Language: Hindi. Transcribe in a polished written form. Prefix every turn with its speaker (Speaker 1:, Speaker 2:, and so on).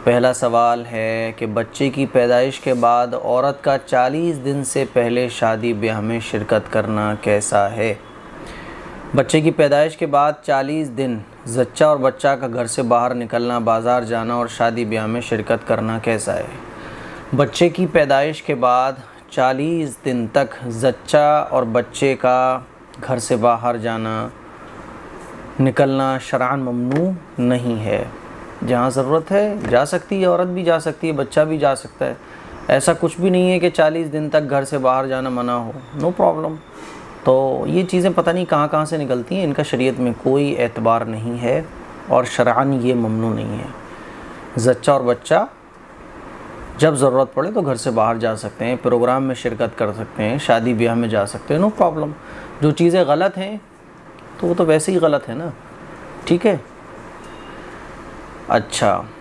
Speaker 1: पहला सवाल है कि बच्चे की पैदाइश के बाद औरत का 40 दिन से पहले शादी ब्याह में शिरकत करना कैसा है। बच्चे की पैदाइश के बाद 40 दिन जच्चा और बच्चा का घर से बाहर निकलना, बाज़ार जाना और शादी ब्याह में शिरकत करना कैसा है। बच्चे की पैदाइश के बाद 40 दिन तक जच्चा और बच्चे का घर से बाहर जाना, निकलना शरअन ममनू नहीं है। जहाँ ज़रूरत है जा सकती है, औरत भी जा सकती है, बच्चा भी जा सकता है। ऐसा कुछ भी नहीं है कि 40 दिन तक घर से बाहर जाना मना हो, नो प्रॉब्लम। तो ये चीज़ें पता नहीं कहाँ कहाँ से निकलती हैं, इनका शरीयत में कोई एतबार नहीं है और शरअन ये ममनू नहीं है। जच्चा और बच्चा जब ज़रूरत पड़े तो घर से बाहर जा सकते हैं, प्रोग्राम में शिरकत कर सकते हैं, शादी ब्याह में जा सकते हैं, नो प्रॉब्लम। जो चीज़ें गलत हैं तो वो तो वैसे ही गलत है ना, ठीक है। अच्छा।